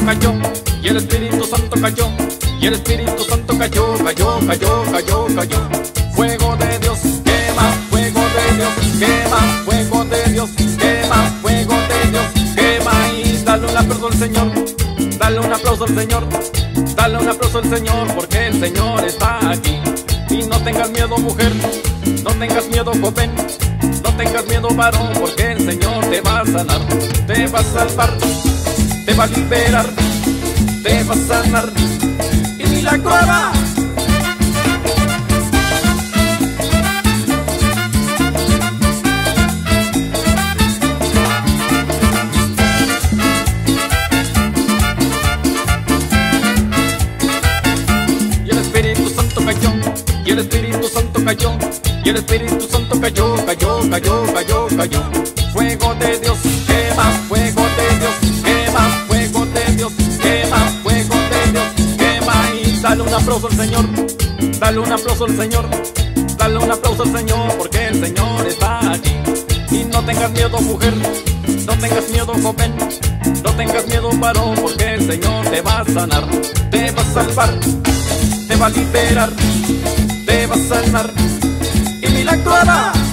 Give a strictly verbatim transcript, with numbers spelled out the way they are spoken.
cayó, y el Espíritu Santo cayó, y el Espíritu Santo cayó, cayó, cayó, cayó, cayó. Fuego de Dios, quema, fuego de Dios, quema, fuego de Dios, quema, fuego de Dios, quema. Y dale un aplauso al Señor, dale un aplauso al Señor, dale un aplauso al Señor, porque el Señor está aquí. Y no tengas miedo, mujer, no tengas miedo, joven, no tengas miedo, varón, porque el Señor te va a sanar, te va a salvar, te va a liberar, te va a sanar y milagro hará. Y el Espíritu Santo cayó, y el Espíritu Santo cayó, y el Espíritu Santo cayó, cayó, cayó, cayó, cayó. Fuego de Dios, quema, fuego de Dios, quema, fuego de Dios, quema, fuego de Dios, quema. Y dale un aplauso al Señor, dale un aplauso al Señor, dale un aplauso al Señor, porque el Señor está aquí. Y no tengas miedo, mujer, no tengas miedo, joven, no tengas miedo, varón, porque el Señor te va a sanar, te va a salvar, te va a liberar, te va a sanar y milagro hará.